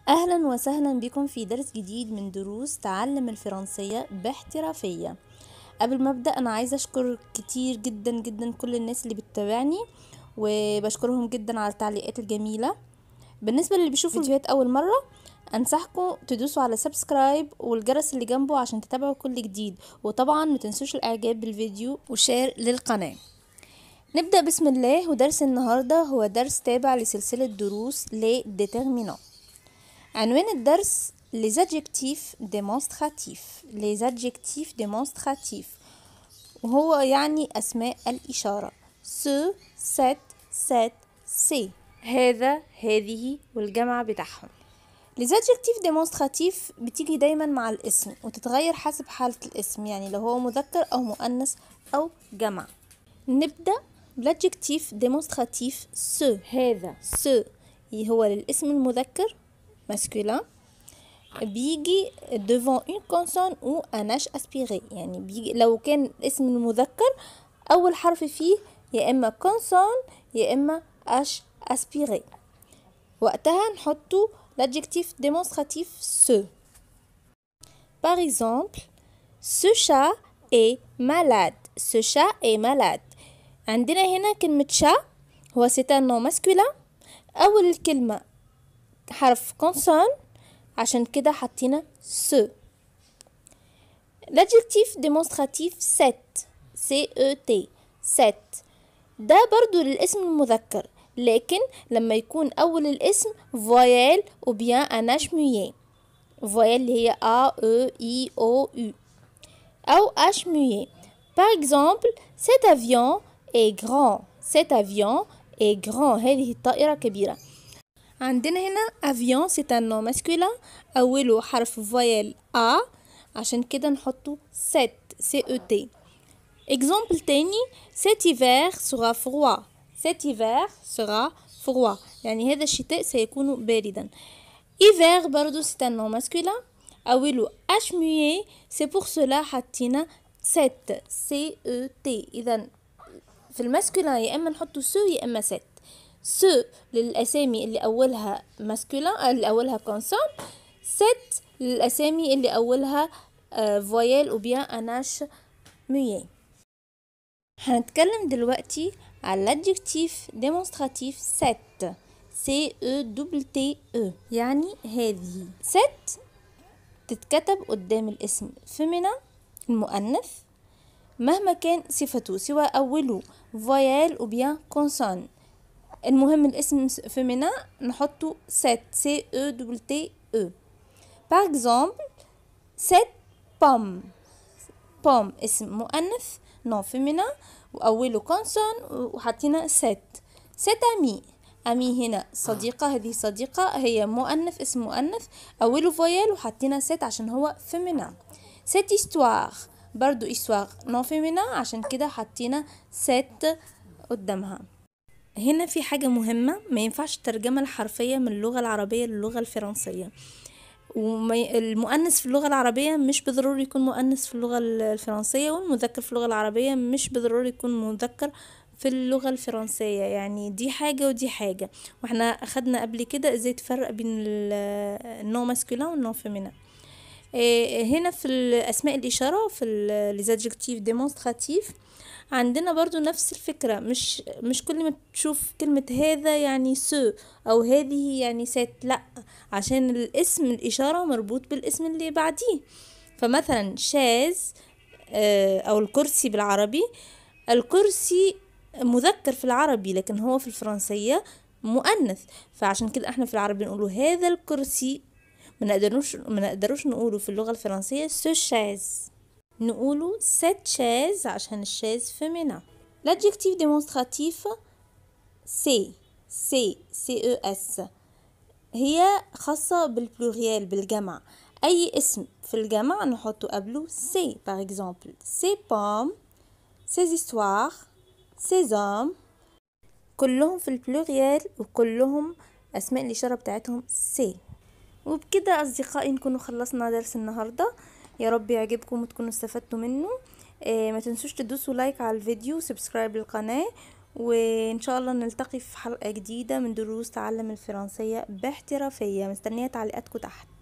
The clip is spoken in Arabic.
أهلا وسهلا بكم في درس جديد من دروس تعلم الفرنسية باحترافية. قبل ما أبدأ أنا عايزة أشكر كتير جدا كل الناس اللي بتتابعني، وبشكرهم جدا على التعليقات الجميلة. بالنسبة للي بيشوفوا الفيديوهات أول مرة، أنصحكم تدوسوا على سبسكرايب والجرس اللي جنبه عشان تتابعوا كل جديد، وطبعا متنسوش الإعجاب بالفيديو وشير للقناة. نبدأ بسم الله. ودرس النهاردة هو درس تابع لسلسلة دروس لي ديترمينون. عنوان الدرس les adjectifs démonstratifs وهو يعني أسماء الإشارة ce cette c'est هذا هذه والجمع بتاعهم. les adjectifs démonstratifs بتيجي دايما مع الاسم وتتغير حسب حالة الاسم، يعني لو هو مذكر أو مؤنث أو جمع. نبدأ بالadjectif démonstratif ce هذا ce هو للاسم المذكر masculin بيجي devant une consonne ou un H aspiré، يعني بيجي لو كان اسم المذكر أول حرف فيه يا إما consonne يا إما H aspiré، وقتها نحطه l'adjectif démonstratif ce. Par exemple, ce chat est malade. عندنا هنا كلمة chat هو c'est un nom masculin، أول الكلمة حرف consonne عشان كده حطينا ce. l'adjectif démonstratif set ده برضو للاسم المذكر، لكن لما يكون أول الاسم voyelle ou bien un H muet، voyelle اللي هي A E I O U أو H muet. par exemple cet avion est grand هذه الطائرة كبيرة. عندنا هنا avion c'est un nom masculin أوله حرف voyelle A عشان كده نحطه set CET. exemple تاني cet hiver sera froid يعني هذا الشتاء سيكون باردا. hiver برضو c'est un nom masculin أوله H muet c'est pour cela حطينا set CET. إذا في الماسكولين يا إما نحطه سو يا إما set. ce للأسامي اللي أولها masculin اللي أولها consonne، set للأسامي اللي أولها voyelle ou bien un H muet. هنتكلم دلوقتي على l'adjectif démonstratif set CETE يعني هذه. set تتكتب قدام الاسم féminin المؤنث مهما كان صفته، سواء أوله voyelle ou bien consonne. المهم الاسم féminin نحطه set CETE. par exemple cette pomme اسم مؤنث non féminin وأوله consonne وحطينا set. cet ami هنا صديقة، هذه صديقة هي مؤنث اسم مؤنث أوله voyelle وحطينا set عشان هو féminin. cette histoire برضو histoire non féminin عشان كده حطينا set قدامها. هنا في حاجة مهمة، ما ينفعش الترجمة الحرفية من اللغة العربية للغة الفرنسية، المؤنث في اللغة العربية مش بالضروري يكون مؤنث في اللغة الفرنسية، والمذكر في اللغة العربية مش بالضروري يكون مذكر في اللغة الفرنسية، يعني دي حاجة ودي حاجة. واحنا أخدنا قبل كده ازاي تفرق بين النو ماسكولين والنو فيمينين. هنا في الأسماء الإشارة في les adjectifs démonstratifs عندنا برضو نفس الفكرة، مش كل ما تشوف كلمة هذا يعني سو أو هذه يعني ست، لا، عشان الاسم الإشارة مربوط بالاسم اللي بعديه. فمثلا شاز أو الكرسي بالعربي، الكرسي مذكر في العربي لكن هو في الفرنسية مؤنث، فعشان كده احنا في العربي نقوله هذا الكرسي، ما نقدروش نقوله في اللغة الفرنسية سو شاز، نقوله cette chaise عشان الشاز féminin. l'adjectif démonstratif CES هي خاصة بالبلوريال بالجمع، أي اسم في الجمع نحطه قبله c'est. par exemple ces pommes ces histoires ces hommes كلهم في البلوريال وكلهم أسماء الإشارة بتاعتهم c'est. وبكده أصدقائي نكونوا خلصنا درس النهاردة، يا رب يعجبكم وتكونوا استفدتوا منه. ما تنسوش تدوسوا لايك على الفيديو وسبسكرايب للقناة، وإن شاء الله نلتقي في حلقة جديدة من دروس تعلم الفرنسية باحترافية. مستنية تعليقاتكم تحت.